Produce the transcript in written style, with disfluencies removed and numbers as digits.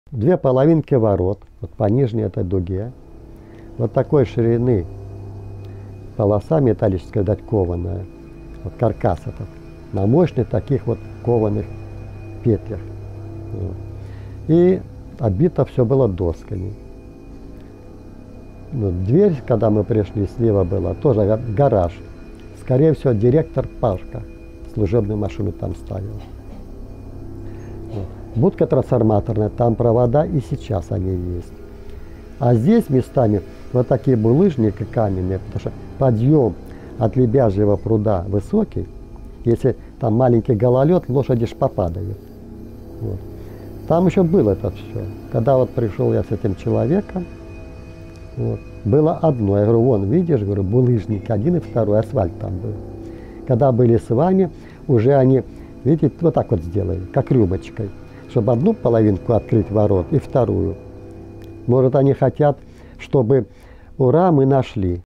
две половинки ворот, вот по нижней этой дуге, вот такой ширины полоса металлическая, дать кованая, вот каркас этот, на мощных таких вот кованых петлях. Вот. И обито все было досками. Ну, дверь, когда мы пришли, слева была, тоже гараж. Скорее всего, директор парка служебную машину там ставил. Вот. Будка трансформаторная, там провода и сейчас они есть. А здесь местами вот такие булыжники каменные, потому что подъем от Лебяжьего пруда высокий. Если там маленький гололед, лошади ж попадают. Вот. Там еще было это все. Когда вот пришел я с этим человеком, вот, было одно. Я говорю, вон, видишь, говорю, булыжник один и второй, асфальт там был. Когда были с вами, уже они, видите, вот так вот сделали, как рюмочкой, чтобы одну половинку открыть ворот и вторую. Может, они хотят, чтобы, ура, мы нашли.